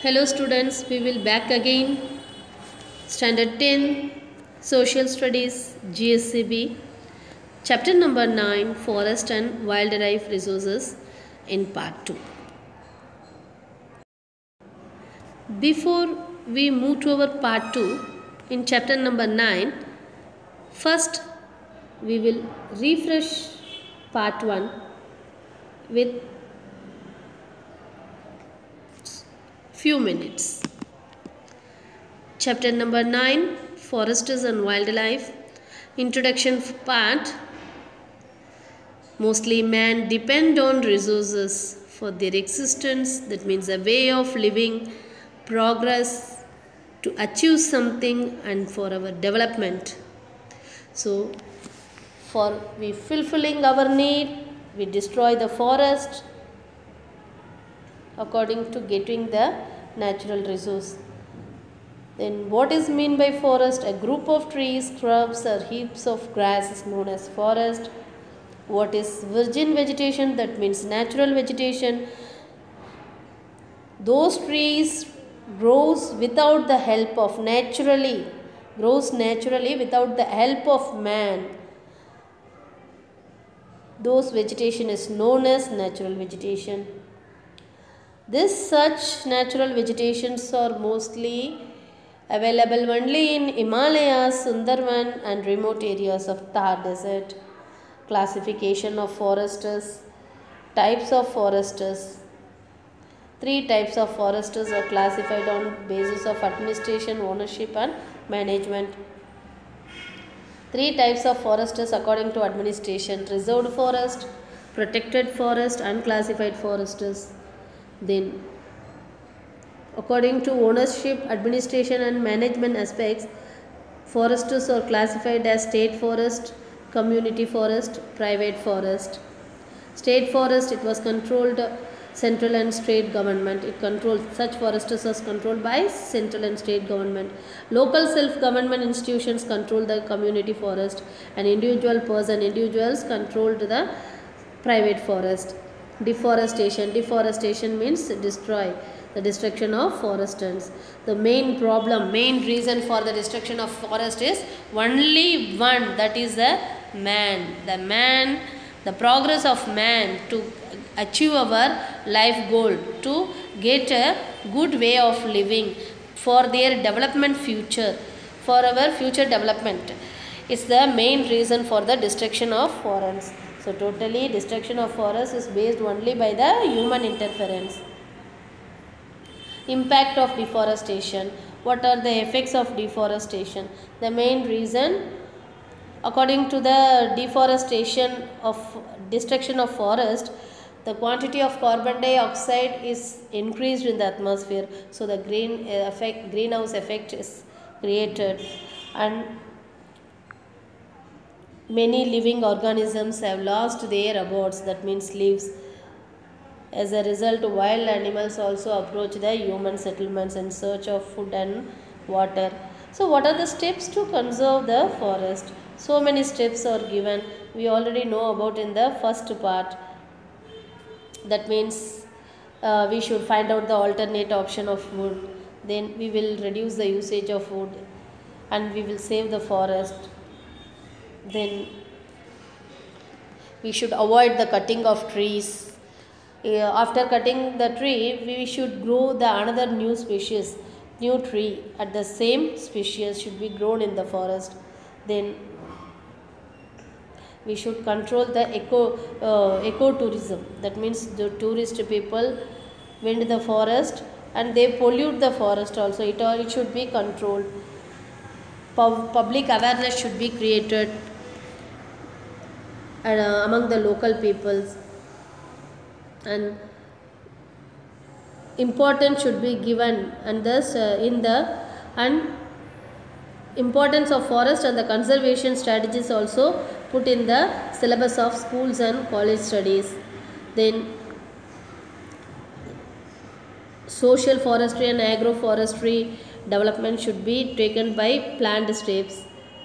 Hello students, we will back again. Standard 10, Social Studies, GSCB, Chapter number 9, Forest and Wildlife Resources in Part 2. Before we move to our Part 2, in Chapter number 9, first we will refresh Part 1 with few minutes. Chapter number 9, Forests and Wildlife. Introduction part. Mostly man depend on resources for their existence. That means a way of living, progress, to achieve something and for our development. So, for we fulfilling our need, we destroy the forest according to getting the natural resource. Then what is mean by forest? A group of trees, shrubs or heaps of grass is known as forest. What is virgin vegetation? That means natural vegetation. Those trees grows without the help of grows naturally without the help of man. Those vegetation is known as natural vegetation. Such natural vegetations are mostly available only in Himalayas, Sundarban and remote areas of Thar Desert. Classification of forests. Types of forests. 3 types of forests are classified on basis of administration, ownership and management. 3 types of forests according to administration: reserved forest, protected forest, unclassified forests. Then according to ownership, administration and management aspects, forests are classified as state forest, community forest, private forest. State forest, it was controlled central and state government. It controls such forests as controlled by central and state government. Local self-government institutions control the community forest and individuals controlled the private forest. Deforestation means the destruction of forests. The main reason for the destruction of forest is only one, that is the man. The progress of man to achieve our life goal, to get a good way of living for their development future, for our future development, is the main reason for the destruction of forests. So totally destruction of forests is based only by the human interference. Impact of deforestation. What are the effects of deforestation? The main reason, according to the destruction of forest, the quantity of carbon dioxide is increased in the atmosphere. So the greenhouse effect is created, and many living organisms have lost their abodes, that means leaves. As a result, wild animals also approach the human settlements in search of food and water. So what are the steps to conserve the forest? So many steps are given. We already know about in the first part. That means we should find out the alternate option of wood. Then we will reduce the usage of wood and we will save the forest. Then we should avoid the cutting of trees. After cutting the tree, we should grow another new tree at the same species should be grown in the forest. Then we should control the ecotourism. That means the tourist people visit the forest and they pollute the forest also. It should be controlled. Public awareness should be created among the local peoples, and importance should be given, and thus importance of forest and the conservation strategies also put in the syllabus of schools and college studies. Then social forestry and agroforestry development should be taken by planned steps.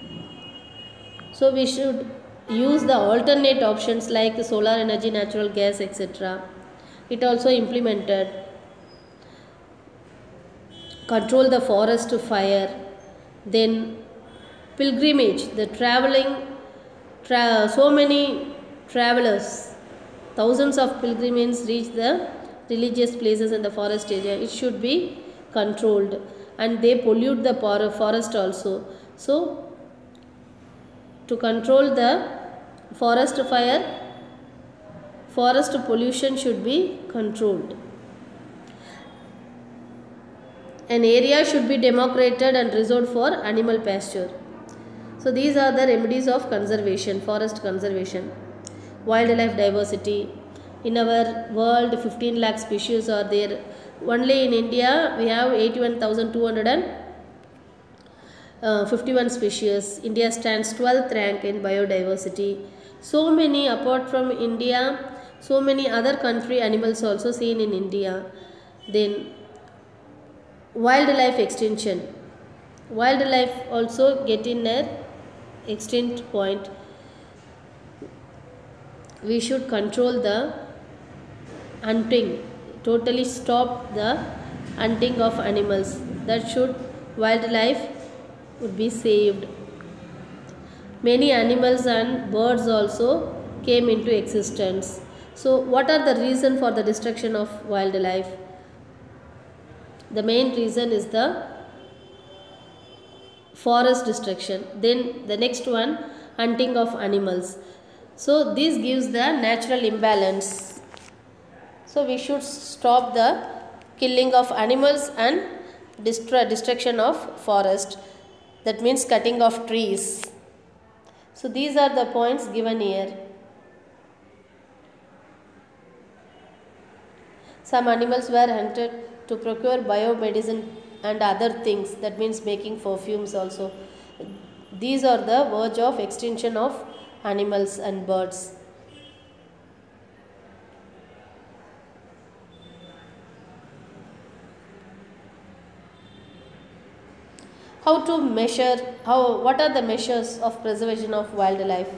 So we should use the alternate options like solar energy, natural gas, etc. It also implemented. control the forest fire. Then pilgrimage, the traveling, so many travelers, thousands of pilgrims reach the religious places in the forest area. It should be controlled, and they pollute the forest also. So to control the forest fire, forest pollution should be controlled. An area should be demarcated and reserved for animal pasture. So these are the remedies of conservation, forest conservation. Wildlife diversity. In our world, 15 lakh species are there. Only in India, we have 81,251 species. India stands 12th rank in biodiversity. So many, apart from India, so many other country animals also seen in India. Then wildlife extinction. Wildlife also get in a extinct point. We should control the hunting, totally stop the hunting of animals. That should, wildlife would be saved. Many animals and birds also came into existence. So what are the reason for the destruction of wildlife? The main reason is the forest destruction. Then the next one, hunting of animals. So this gives the natural imbalance. So we should stop the killing of animals and destruction of forest. That means cutting of trees. So these are the points given here. Some animals were hunted to procure biomedicine and other things, that means making perfumes also. These are the verge of extinction of animals and birds. How to measure, what are the measures of preservation of wildlife?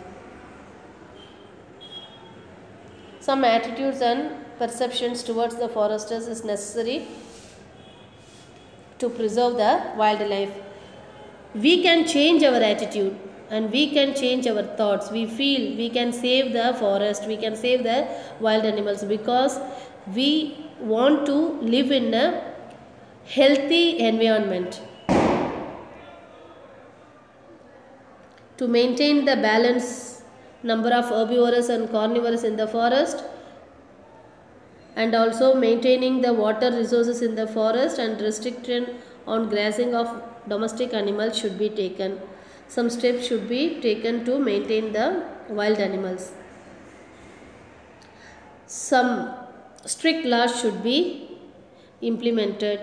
Some attitudes and perceptions towards the foresters is necessary to preserve the wildlife. We can change our attitude and we can change our thoughts. We feel we can save the forest, we can save the wild animals, because we want to live in a healthy environment. To maintain the balance number of herbivores and carnivores in the forest, and also maintaining the water resources in the forest, and restriction on grazing of domestic animals should be taken. Some steps should be taken to maintain the wild animals. Some strict laws should be implemented,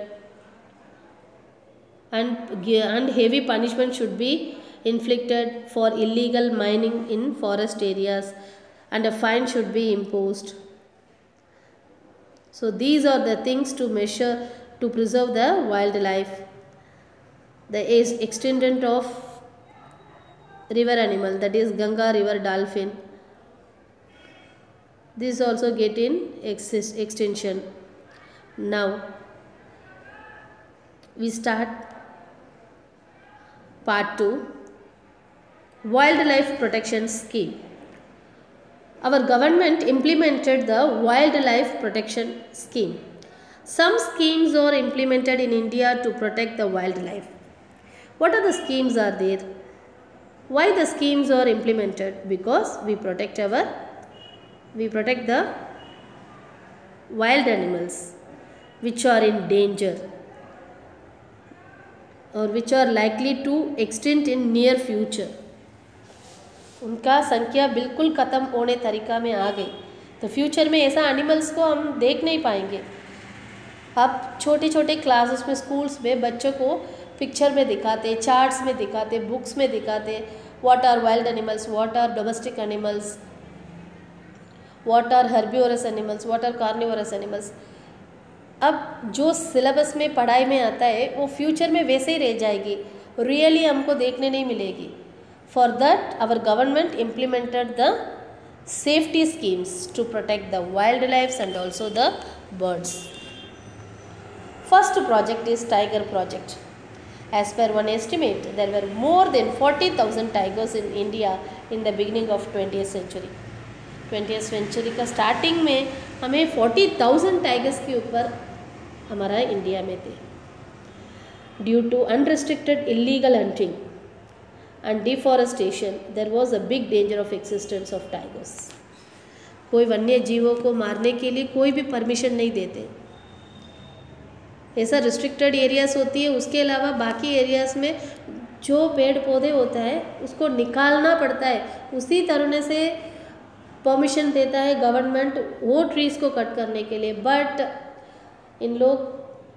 and heavy punishment should be inflicted for illegal mining in forest areas, and a fine should be imposed. So these are the things to measure to preserve the wildlife. The extent of river animal, that is Ganga river dolphin, this also get in extinction. Now we start part 2, wildlife protection scheme. Our government implemented the wildlife protection scheme. Some schemes are implemented in India to protect the wildlife. What are the schemes are there? Why the schemes are implemented? Because we protect the wild animals which are in danger or which are likely to extinct in near future. उनका संख्या बिल्कुल ख़त्म होने तरीक़ा में आ गई, तो future में ऐसा एनिमल्स को हम देख नहीं पाएंगे. अब छोटे छोटे क्लासेस में, स्कूल्स में बच्चों को पिक्चर में दिखाते, चार्ट्स में दिखाते, बुक्स में दिखाते, what are wild animals, what are domestic animals, what are herbivorous animals, what are carnivorous animals. अब जो सिलेबस में पढ़ाई में आता है वो फ्यूचर में वैसे ही रह जाएगी, रियली हमको देखने नहीं मिलेगी. For that, our government implemented the safety schemes to protect the wildlife and also the birds. First project is Tiger Project. As per one estimate, there were more than 40,000 tigers in India in the beginning of 20th century. 20th century का starting में हमें 40,000 tigers के ऊपर हमारा India में थे. Due to unrestricted illegal hunting and deforestation, there was a big danger of existence of tigers. कोई वन्य जीवों को मारने के लिए कोई भी परमिशन नहीं देते. ऐसा रिस्ट्रिक्टेड एरियाज होती है. उसके अलावा बाकी एरियाज में जो पेड़ पौधे होता है उसको निकालना पड़ता है. उसी तरह से परमिशन देता है गवर्नमेंट वो ट्रीज़ को कट करने के लिए. बट इन लोग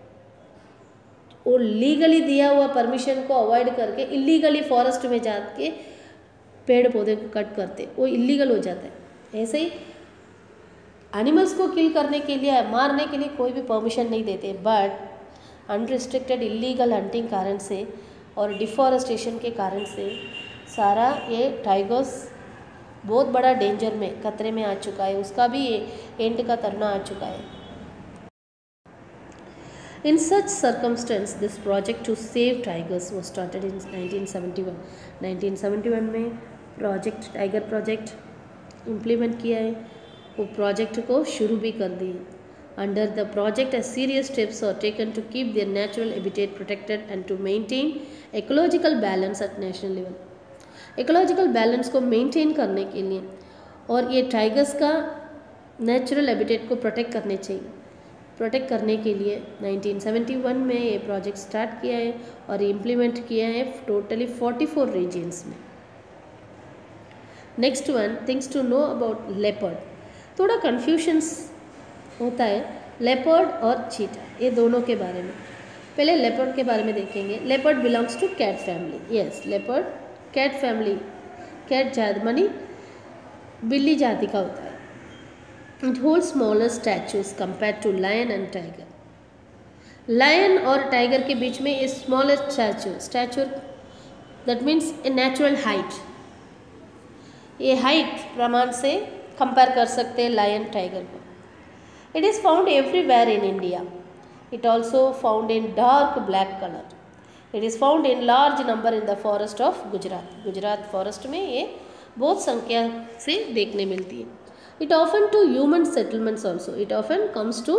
वो लीगली दिया हुआ परमिशन को अवॉइड करके इलीगली फॉरेस्ट में जाके पेड़ पौधे को कट करते. वो इलीगल हो जाता है. ऐसे ही एनिमल्स को किल करने के लिए मारने के लिए कोई भी परमिशन नहीं देते. बट अनरिस्ट्रिक्टेड इलीगल हंटिंग कारण से और डिफॉरेस्टेशन के कारण से सारा ये टाइगर्स बहुत बड़ा डेंजर में खतरे में आ चुका है. उसका भी एंड का तरना आ चुका है. In such circumstance, this project to save tigers was started in 1971. 1971 में प्रोजेक्ट टाइगर प्रोजेक्ट इम्प्लीमेंट किया है. वो प्रोजेक्ट को शुरू भी कर दिए. Under the project a serious steps are taken to keep their natural habitat protected and to maintain ecological balance at national level. Ecological balance को मेंटेन करने के लिए और ये टाइगर्स का नेचुरल हैबिटेट को प्रोटेक्ट करने के लिए 1971 में ये प्रोजेक्ट स्टार्ट किया है और इम्प्लीमेंट किया है टोटली 44 रीजन्स में. Next one things to know about leopard. थोड़ा कन्फ्यूजन्स होता है लेपर्ड और चीटा ये दोनों के बारे में. पहले लेपर्ड के बारे में देखेंगे. Leopard belongs to cat family. Yes, leopard cat family, cat जात मानी बिल्ली जाति का होता है. It holds smaller statues compared to lion and tiger. Lion और टाइगर के बीच में ये smallest stature that means a natural height. ये हाइट प्रमाण से कंपेयर कर सकते हैं लायन टाइगर को. It is found everywhere in India. It also found in dark black color. It is found in large number in the forest of Gujarat. Gujarat forest में ये बहुत संख्या से देखने मिलती है. It often to human settlements also. It often comes to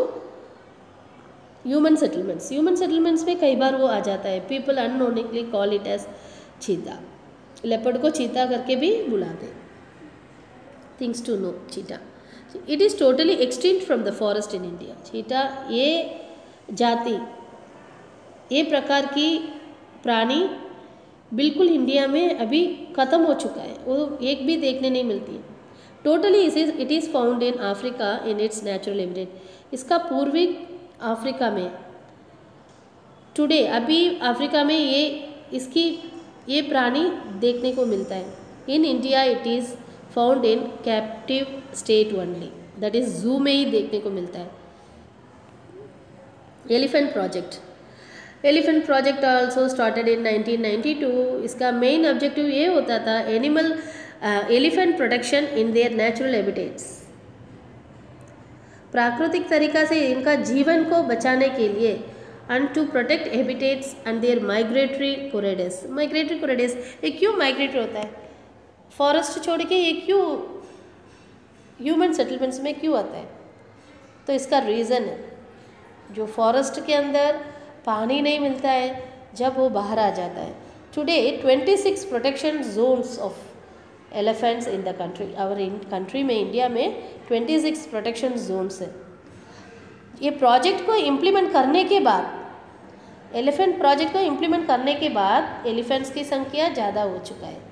human settlements. Human settlements में कई बार वो आ जाता है. People unknowingly call it as cheetah. Leopard को चीता करके भी बुलाते. Things to know cheetah. It is totally extinct from the forest in India. cheetah ये जाति ये प्रकार की प्राणी बिल्कुल इंडिया में अभी ख़त्म हो चुका है. वो एक भी देखने नहीं मिलती है. Totally it is found in Africa in its natural habitat. इसका पूर्वी अफ्रीका में टुडे अभी अफ्रीका में ये प्राणी देखने को मिलता है. In India it is found in captive state only. That is zoo में ही देखने को मिलता है. Elephant project. Elephant project also started in 1992. इसका मेन ऑब्जेक्टिव ये होता था elephant protection in their natural habitats. प्राकृतिक तरीका से इनका जीवन को बचाने के लिए and to protect habitats and their migratory corridors. Migratory corridors ये क्यों माइग्रेट होता है? फॉरेस्ट छोड़ के ये क्यों ह्यूमन सेटलमेंट्स में क्यों आता है? तो इसका रीज़न है जो फॉरेस्ट के अंदर पानी नहीं मिलता है जब वो बाहर आ जाता है. Today 26 protection zones of elephants in the country. और कंट्री में इंडिया में 26 प्रोटेक्शन जोन्स है. ये प्रोजेक्ट को इम्प्लीमेंट करने के बाद एलिफेंट प्रोजेक्ट को इम्प्लीमेंट करने के बाद एलिफेंट्स की संख्या ज़्यादा हो चुका है.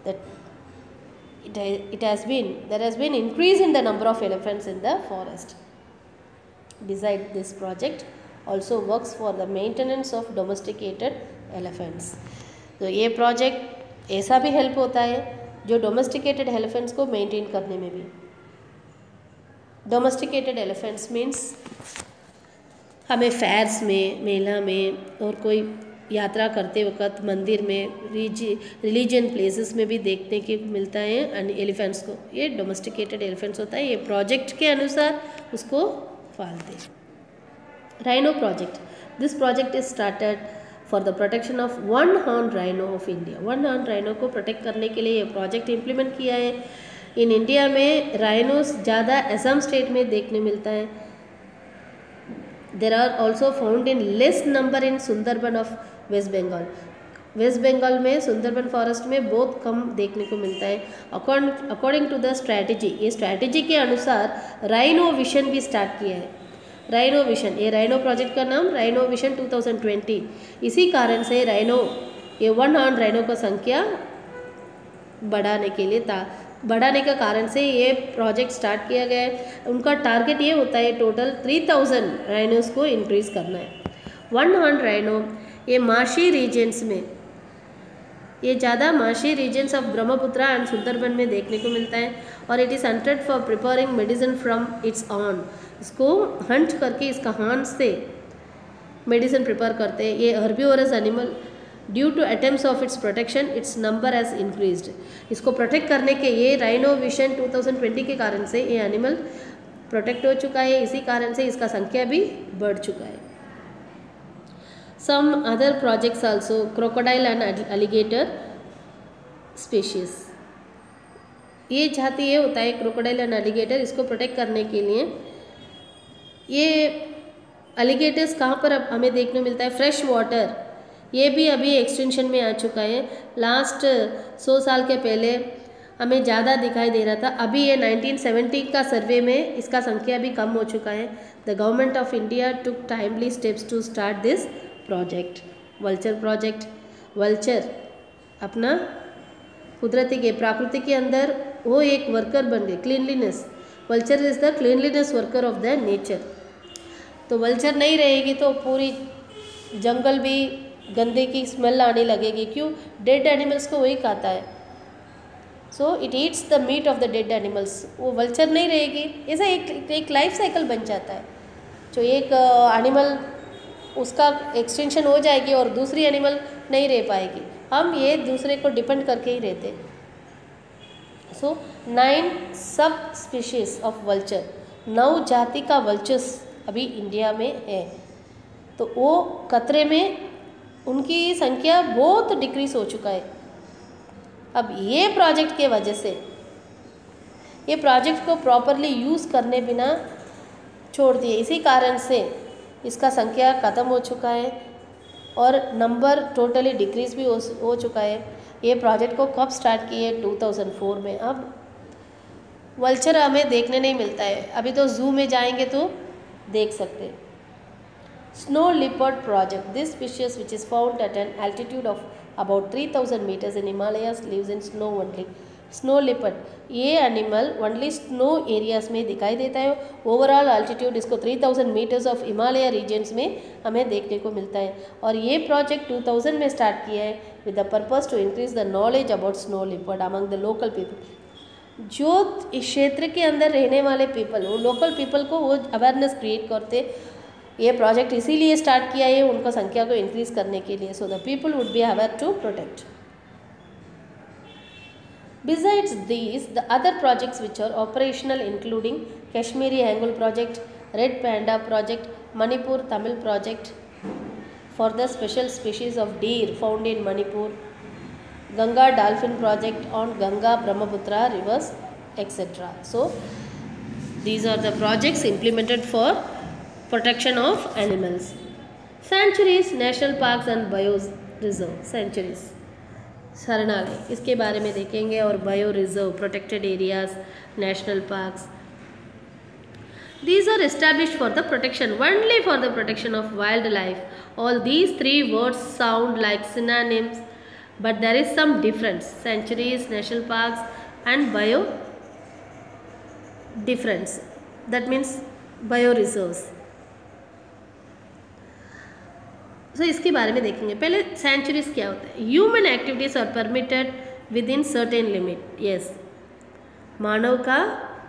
there has been increase in the number of elephants in the forest. Besides, this project also works for the maintenance of domesticated elephants. तो ये प्रोजेक्ट ऐसा भी हेल्प होता है जो डोमेस्टिकेटेड एलिफेंट्स को मेंटेन करने में भी. डोमेस्टिकेटेड एलिफेंट्स मीन्स हमें फेयर्स में, मेला में और कोई यात्रा करते वक्त मंदिर में, रिलीजन प्लेसेस में भी देखने के मिलता है एलिफेंट्स को. ये डोमेस्टिकेटेड एलिफेंट्स होता है. ये प्रोजेक्ट के अनुसार उसको पालते हैं. Rhino project. This project is started for the protection of one horn rhino of India. One horn rhino को प्रोटेक्ट करने के लिए ये प्रोजेक्ट इम्प्लीमेंट किया है। इन इंडिया में राइनोस ज़्यादा असम स्टेट में देखने मिलता है। There are also found in less number in Sundarban of West Bengal. West Bengal में सुंदरबन फॉरेस्ट में बहुत कम देखने को मिलता है। अकॉर्डिंग टू द स्ट्रैटेजी, ये स्ट्रैटेजी के अनुसार राइनो विशन भी स्टार्ट किया है। राइनो विशन, ये राइनो प्रोजेक्ट का नाम राइनो विशन 2020। इसी कारण से राइनो, ये वन हॉर्न राइनो का संख्या बढ़ाने के लिए बढ़ाने का कारण से ये प्रोजेक्ट स्टार्ट किया गया है। उनका टारगेट ये होता है टोटल 3000 राइनोस को इंक्रीज़ करना है। वन हॉर्न राइनो ये मार्शी रीजन्स में, ये ज़्यादा marshy regions of Brahmaputra and Sundarban में देखने को मिलता है। और it is hunted for preparing medicine from its horn. इसको हंट करके इसका हॉर्न से मेडिसिन प्रिपेयर करते हैं। ये herbivorous animal, due to attempts of its protection its number has increased. इसको प्रोटेक्ट करने के ये राइनो विशन 2020 के कारण से ये एनिमल प्रोटेक्ट हो चुका है। इसी कारण से इसका संख्या भी बढ़ चुका है। Some other projects also, crocodile and alligator species. ये जाति ये होता है क्रोकोडाइल एंड एलिगेटर, इसको प्रोटेक्ट करने के लिए ये एलिगेटर्स कहाँ पर अब हमें देखने मिलता है? फ्रेश वाटर, ये भी अभी एक्सटेंशन में आ चुका है। लास्ट 100 साल के पहले हमें ज़्यादा दिखाई दे रहा था, अभी ये 1970 का सर्वे में इसका संख्या भी कम हो चुका है। The government of India took timely steps to start this project, vulture project. Vulture अपना कुदरती के प्रकृति के अंदर वो एक वर्कर बन गए, cleanliness. Vulture is the cleanliness worker of the nature. तो वल्चर नहीं रहेगी तो पूरी जंगल भी गंदे की स्मेल आने लगेगी। क्यों? डेड एनिमल्स को वही खाता है। So it eats the meat of the dead animals. वो वल्चर नहीं रहेगी, ऐसा एक लाइफ साइकिल बन जाता है। जो एक एनिमल उसका एक्सटेंशन हो जाएगी और दूसरी एनिमल नहीं रह पाएगी। हम ये दूसरे को डिपेंड करके ही रहते। सो 9 सब स्पीशीज ऑफ वल्चर, 9 जाति का वल्चर्स अभी इंडिया में है। तो वो खतरे में, उनकी संख्या बहुत डिक्रीज हो चुका है। अब ये प्रोजेक्ट के वजह से, ये प्रोजेक्ट को प्रॉपरली यूज़ करने बिना छोड़ दिए, इसी कारण से इसका संख्या ख़त्म हो चुका है और नंबर टोटली डिक्रीज भी हो चुका है। ये प्रोजेक्ट को कब स्टार्ट किए? 2004 में। अब वल्चर हमें देखने नहीं मिलता है। अभी तो जू में जाएंगे तो देख सकते हैं। Snow leopard project, this species which is found at an altitude of about 3000 meters in Himalayas lives in snow only. Snow leopard, ये एनिमल ओनली स्नो एरियाज में दिखाई देता है। ओवरऑल अल्टीट्यूड इसको 3000 मीटर्स ऑफ हिमालय रीजन्स में हमें देखने को मिलता है। और ये प्रोजेक्ट 2000 में स्टार्ट किया है with the purpose to increase the knowledge about snow leopard among the local people. जो इस क्षेत्र के अंदर रहने वाले पीपल, वो लोकल पीपल को वो अवेयरनेस क्रिएट करते। ये प्रोजेक्ट इसीलिए स्टार्ट किया है उनका संख्या को इंक्रीज करने के लिए, so the people would be aware to protect. Besides these, the other projects which are operational including Kashmiri Angul project, Red Panda project, Manipur Tamil project for the special species of deer found in Manipur, Ganga Dolphin project on Ganga Brahmaputra rivers, etc. So these are the projects implemented for protection of animals. Sanctuaries, national parks and bioreserve sanctuaries, शरणालय, इसके बारे में देखेंगे। और bio reserve, protected areas, national parks, these are established for the protection, only for the protection of wildlife. All these 3 words sound like synonyms, but there is some difference. Sanctuaries, national parks and bio difference, that means bio reserves. तो इसके बारे में देखेंगे। पहले centuries क्या होता है? Human activities are permitted within certain limit. Yes, मानव का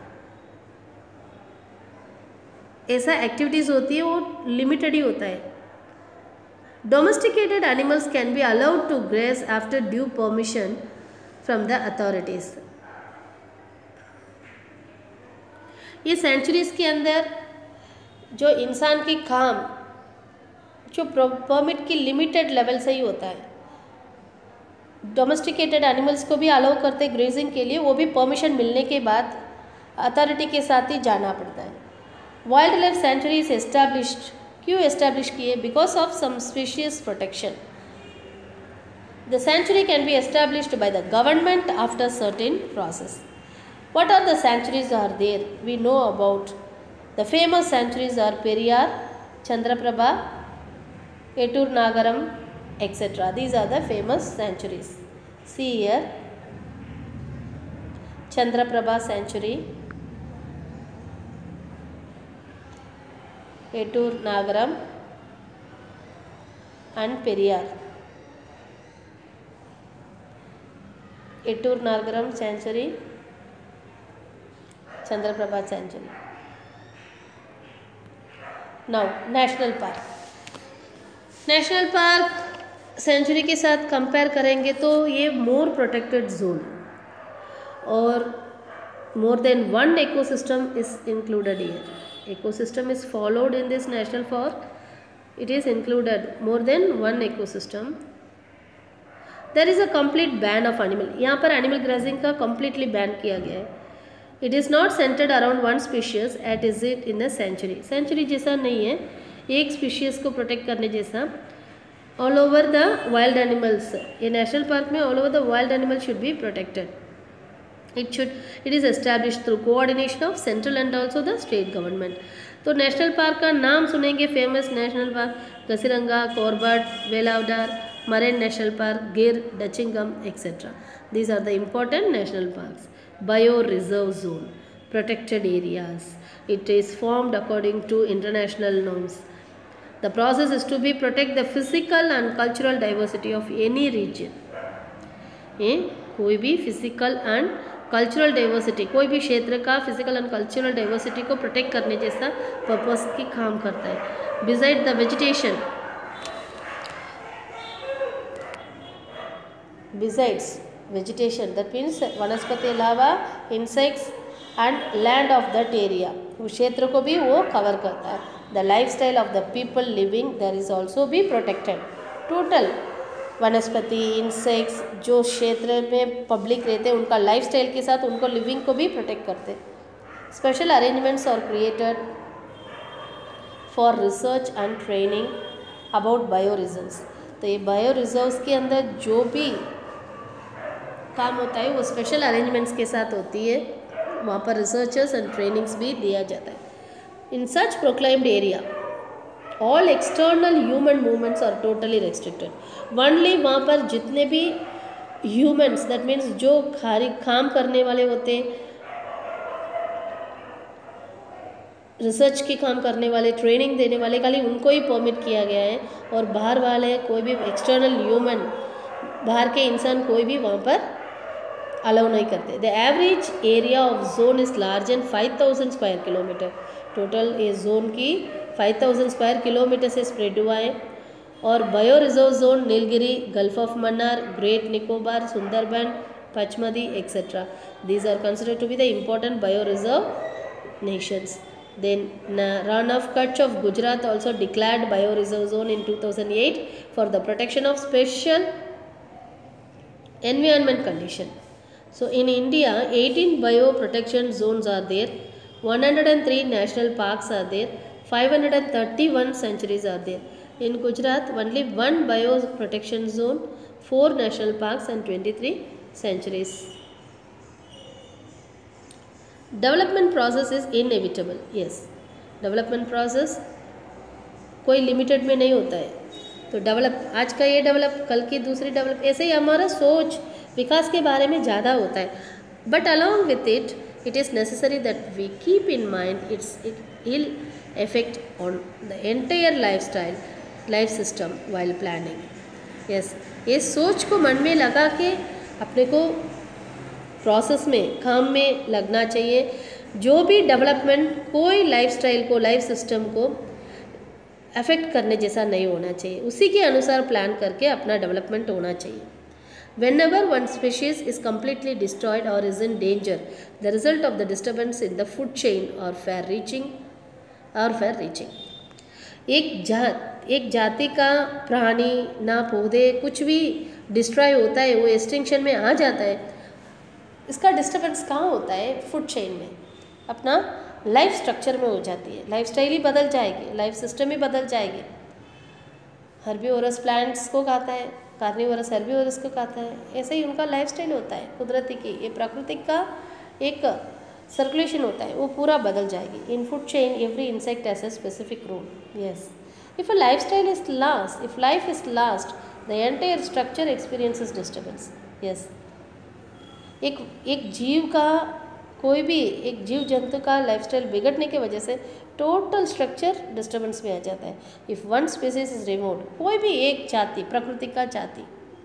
ऐसा एक्टिविटीज होती है वो लिमिटेड ही होता है। Domesticated animals can be allowed to graze after due permission from the authorities. ये सेंचुरीज के अंदर जो इंसान की काम, जो परमिट की लिमिटेड लेवल से ही होता है। डोमेस्टिकेटेड एनिमल्स को भी अलाउ करते ग्रेजिंग के लिए, वो भी परमिशन मिलने के बाद अथॉरिटी के साथ ही जाना पड़ता है। Wild life sanctuary is established, क्यों एस्टैब्लिश किए? Because of some species protection. The sanctuary can be established by the government after certain process. What are the sanctuaries are there? We know about the famous sanctuaries are Periyar, Chandraprabha, Etur Nagaram, etc. These are the famous sanctuaries. See here, Chandraprabha sanctuary, Etur Nagaram and Periyar. Etur Nagaram sanctuary, Chandraprabha sanctuary. Now national park sanctuary के साथ compare करेंगे तो ये मोर protected zone और more than one ecosystem is included here. Ecosystem is followed in this national park, it is included more than one ecosystem. There is a complete ban of animal, यहाँ पर animal grazing का completely ban किया गया है। It is not centered around one species at is it in a sanctuary. Sanctuary जैसा नहीं है, एक स्पीशीज को प्रोटेक्ट करने जैसा। All over the wild animals, ये नेशनल पार्क में all over the wild animal should be protected. It is establish through coordination of central and also the state government. तो नेशनल पार्क का नाम सुनेंगे, famous national park Kaziranga, Corbett, Velavadar, marine national park, Gir, Dachigam etcetera. These are the important national parks. Bioreserve zone, protected areas. It is formed according to international norms. The process is to be protect the physical and cultural diversity of any region. कोई भी physical and cultural diversity, कोई भी क्षेत्र का physical and cultural diversity को protect करने जैसा purpose की काम करता है। Beside the vegetation, besides vegetation, that means वनस्पति अलावा insects and land of that area, उस क्षेत्र को भी वो कवर करता है। The life style of the people living there is also be protected. Total वनस्पति, इंसेक्ट्स, जो क्षेत्र में पब्लिक रहते हैं उनका लाइफ स्टाइल के साथ उनको लिविंग को भी प्रोटेक्ट करते हैं। Special arrangements are created for research and training about bio reserves. तो ये बायो रिजर्व्स के अंदर जो भी काम होता है वो स्पेशल अरेंजमेंट्स के साथ होती है, वहाँ पर रिसर्चर्स एंड ट्रेनिंग्स भी दिया जाता है। In such proclaimed area all external human movements are totally restricted. Only वहाँ पर जितने भी ह्यूमन्स, दैट मीन्स जो काम करने वाले होते हैं, रिसर्च के काम करने वाले, ट्रेनिंग देने वाले, खाली उनको ही परमिट किया गया है। और बाहर वाले कोई भी एक्सटर्नल ह्यूमन, बाहर के इंसान कोई भी वहाँ पर अलाउ नहीं करते। The average area of zone is large and 5000 square kilometer. Total ये जोन की 5000 स्क्वायर किलोमीटर से स्प्रेड हुआ है। और bio reserve zone Nilgiri, gulf of Mannar, great Nicobar, Sundarban, Pachmarhi etcetera, these are considered to be the important bio reserve nations. Then Ran of Kutch of Gujarat also declared bioreserve zone in 2008 for the protection of special environment condition. So in India 18 bioprotection zones are there, 103 national parks are there, 531 sanctuaries are there. In Gujarat only one bioprotection zone, 4 national parks and 23 sanctuaries. Development process is inevitable. Yes, development process कोई limited में नहीं होता है। तो develop, आज का ये develop, कल की दूसरी डेवलप, ऐसे ही हमारा सोच विकास के बारे में ज़्यादा होता है। But along with it, it is necessary that we keep in mind it will effect on the entire life system while planning. Yes, ये सोच को मन में लगा के अपने को प्रोसेस में, काम में लगना चाहिए। जो भी डेवलपमेंट कोई लाइफस्टाइल को, लाइफ सिस्टम को अफेक्ट करने जैसा नहीं होना चाहिए, उसी के अनुसार प्लान करके अपना डेवलपमेंट होना चाहिए। Whenever one species is completely destroyed or is in danger, the result of the disturbance in the food chain or fair reaching. एक जाति का प्राणी ना पौधे कुछ भी डिस्ट्रॉय होता है, वो एक्सटिंक्शन में आ जाता है, इसका डिस्टर्बेंस कहाँ होता है? फूड चेन में, अपना लाइफ स्ट्रक्चर में हो जाती है, लाइफ स्टाइल ही बदल जाएगी, लाइफ सिस्टम ही बदल जाएगी। हर्बीवोरस प्लांट्स को खाता है, कार्निवोरस हर्बीवोरस को खाता है, ऐसे ही उनका लाइफ स्टाइल होता है कुदरती की, ये प्राकृतिक का एक सर्कुलेशन होता है, वो पूरा बदल जाएगी। In food chain every insect has a specific role. Yes, if a life style is last, if life is last, the entire structure experiences disturbance. Yes, एक जीव का, कोई भी एक जीव जंतु का लाइफस्टाइल बिगड़ने की वजह से टोटल स्ट्रक्चर डिस्टर्बेंस में आ जाता है। If one species is removed, कोई भी एक जाति, प्रकृति का जाति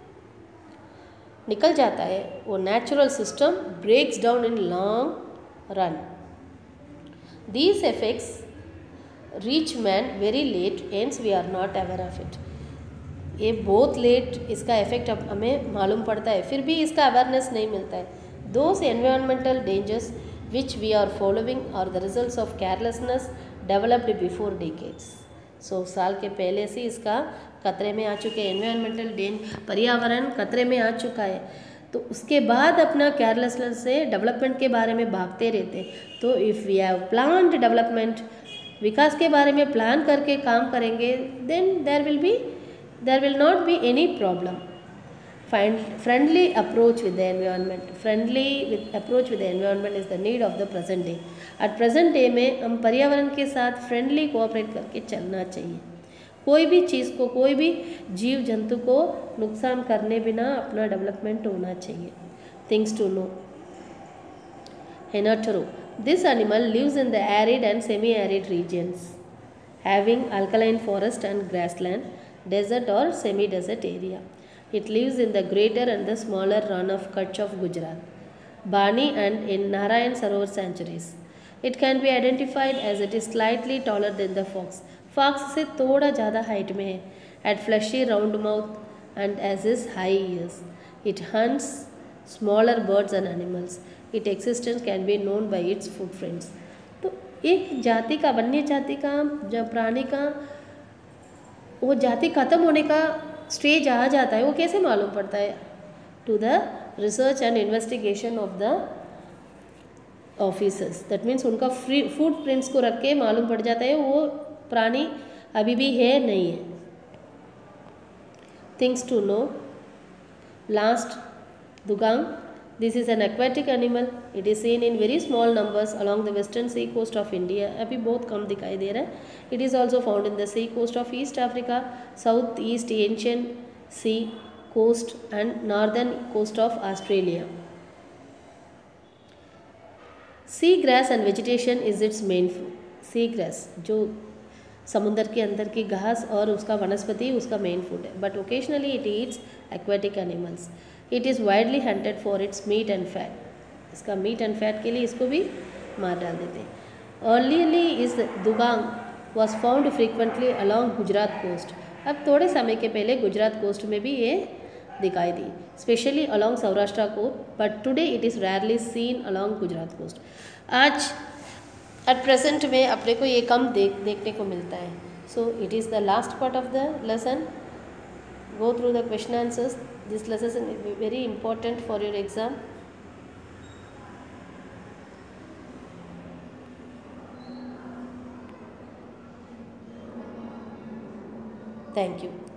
निकल जाता है, वो natural system breaks down in long run. These effects reach man very late, and we are not aware of it. ये बहुत लेट इसका इफेक्ट अब हमें मालूम पड़ता है, फिर भी इसका अवेयरनेस नहीं मिलता है। Those environmental dangers which we are following are the results of carelessness developed before decades. 100 साल के पहले से इसका खतरे में आ चुके हैं, एनवायरमेंटल पर्यावरण खतरे में आ चुका है, तो उसके बाद अपना केयरलेसनेस से डेवलपमेंट के बारे में भागते रहते। तो if we have planned development, विकास के बारे में प्लान करके काम करेंगे, then there will not be any problem. Find friendly approach with the environment. Approach with the environment is the need of the present day. At present day में हम पर्यावरण के साथ फ्रेंडली कोऑपरेट करके चलना चाहिए। कोई भी चीज़ को, कोई भी जीव जंतु को नुकसान करने बिना अपना डेवलपमेंट होना चाहिए। Things to know. Henothero. This animal lives in the arid and semi-arid regions, having alkaline forest and grassland, desert or semi-desert area. It lives in the greater and the smaller run of Kutch of Gujarat, Bani and in Narayan Sarovar sanctuaries. It can be identified as it is slightly taller than the fox. Fox से थोड़ा ज़्यादा height में है, at fleshy round mouth and as is high ears. It hunts smaller birds and animals. Its existence can be known by its footprints. तो एक जाति का, वन्य जाति का, जब प्राणी का वो जाति खत्म होने का स्टेज आ जाता है, वो कैसे मालूम पड़ता है? To the research and investigation of the officers. That means उनका फूड प्रिंट्स को रख के मालूम पड़ जाता है वो प्राणी अभी भी है नहीं है। Things to know. Last, dugong. This is an aquatic animal. It is seen in very small numbers along the western sea coast of India. अभी बहुत कम दिखाई दे रहा है। It is also found in the sea coast of East Africa, South East Asian Sea coast and northern coast of Australia. Sea grass and vegetation is its main food. Sea grass जो समुद्र के अंदर की घास और उसका वनस्पति उसका मेन फूड है, but occasionally it eats aquatic animals. It is widely hunted for its meat and fat. इसका मीट एंड फैट के लिए इसको भी मार डाल देते हैं। अर्लीली इस dugong was found frequently along Gujarat coast. अब थोड़े समय के पहले गुजरात कोस्ट में भी ये दिखाई दी, specially along Saurashtra coast, but today it is rarely seen along Gujarat coast. आज एट प्रेजेंट में अपने को ये कम देखने को मिलता है। So it is the last part of the lesson. Go through the question answers. This lesson is very important for your exam. Thank you.